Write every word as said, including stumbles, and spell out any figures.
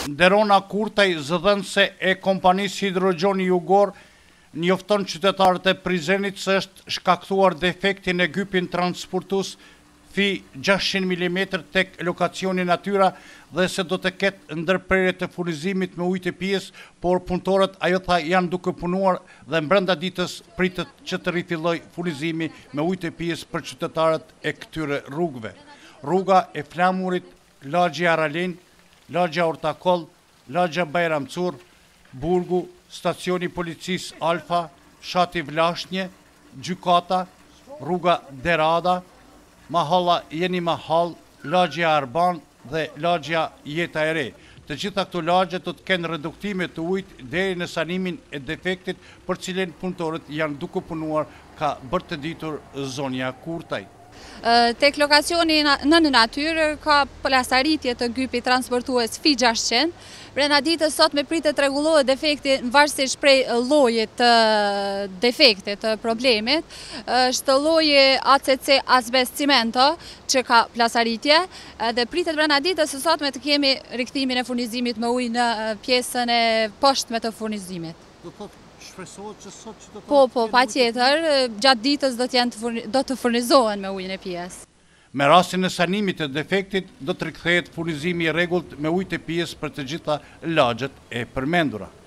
Derona Kurtaj, zëdhënëse e kompanisë Hidrogjoni Jugor, njofton qytetarët e Prizrenit se është shkaktuar defektin e gypin transportues fi gjashtëqind milimetra tek lokacioni Natyra dhe se do të ketë ndërprerje të furnizimit me ujë të pijes, por punëtorët ajo tha janë duke punuar dhe brenda ditës pritet që të rifillojë furnizimi me ujë të pijes për qytetarët e këtyre rrugëve. Rruga e Flamurit, lagja Aralin, lagja Ortakoll, lagja Bajram Cur, Burgu, stacioni policisë Alfa, Shati Vlashnje, Gjykata, rruga Derada, Mahalla Jeni Mahall, lagja Arban dhe lagja Jeta e Re. Të gjitha këto lagje do të kenë reduktime të ujit deri në sanimin e defektit për cilin punëtorët janë duke punuar ka bërë të ditur zonja Kurtaj. Tek lokacioni në Natyrë ka plasaritje të gypit transportues fi gjashtëqind. Brenda ditës sot me pritet të rregullohet defekti varësisht prej llojit të defektit të problemit. Është lloji A C C Asbest Cimento që ka plasaritje dhe pritet brenda ditës së sotme të kemi rikthimin e furnizimit me ujë në pjesën e poshtme të furnizimit. Po, po, pa tjetër, gjatë ditës do të, do të furnizohen me ujën e pijes. Me rastin e sanimit të defektit, do të rikthehet furnizimi i rregullt me ujë të pijes për të gjitha lagjet e përmendura.